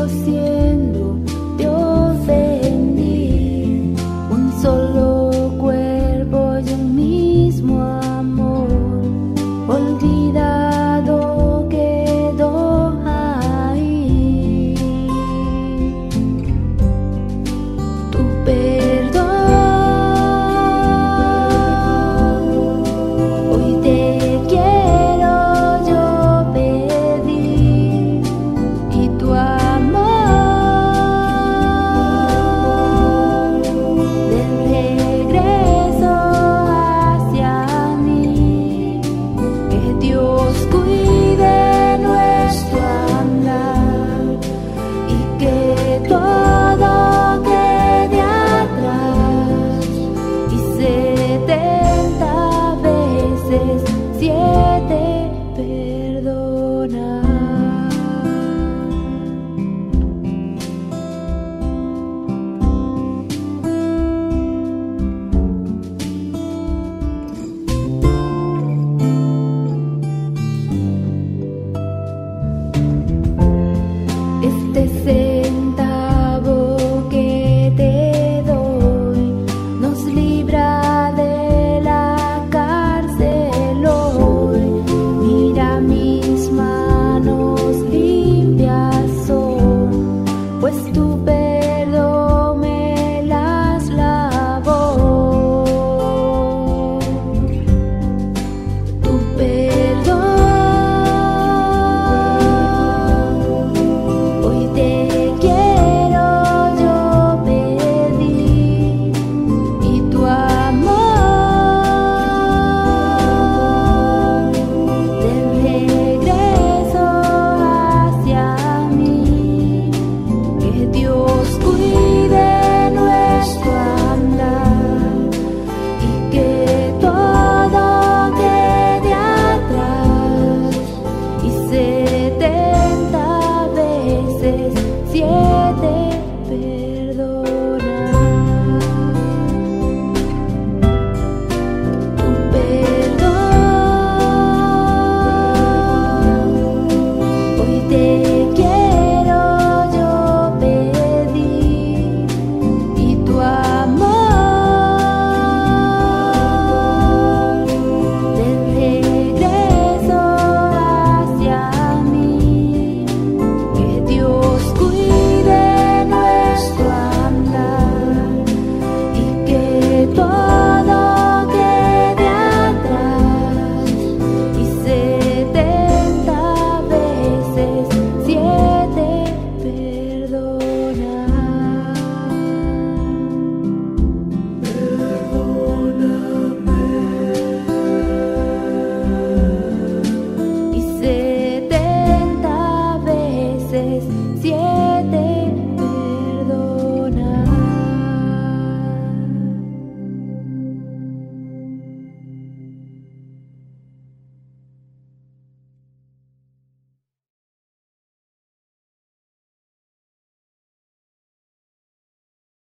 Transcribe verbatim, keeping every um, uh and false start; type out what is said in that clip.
siendo te ofendí, un solo cuerpo y un mismo amor, olvidado quedó ahí. Tu perdón hoy te quiero yo pedir, y tu amor de regreso hacia mí. Que Dios cuide nuestro andar y que todo quede atrás, y setenta veces siete perdonar. Este centavo que te doy nos libra de la cárcel hoy. Mira, mis manos limpias son, pues tu perdón me las lavó. Tu perdón hoy te quiero yo pedir, y tu amor de regreso hacia mí. Que Dios cuide nuestro andar y que todo quede atrás, y setenta veces siete perdonar. Tu perdón hoy te quiero yo pedir, y tu amor de regreso hacia mí. Que Dios cuide nuestro andar y que todo quede atrás, y setenta veces siete perdonar. Y setenta veces siete